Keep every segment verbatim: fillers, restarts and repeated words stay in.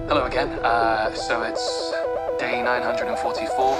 Hello again. Uh, so it's day nine hundred forty-four.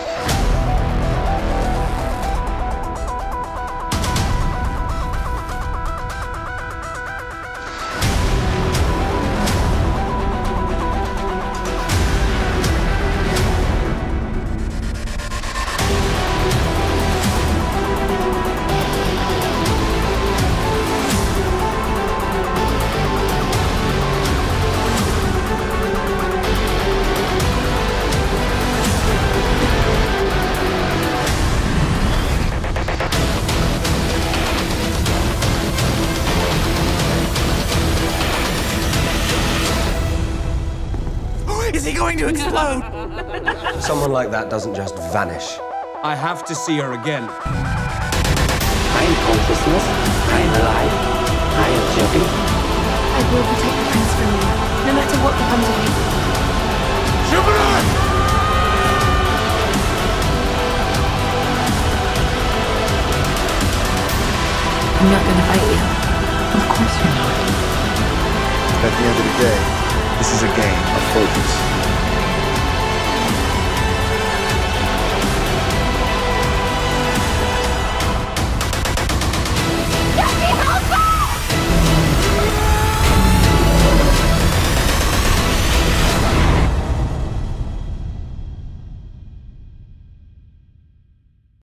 Is he going to explode? Someone like that doesn't just vanish. I have to see her again. I am consciousness. I am alive. I am Jeffy. I will protect the prince from you, no matter what becomes of you. Jupiter! I'm not going to fight you. Of course you're not. At the end of the day, this is a game of focus.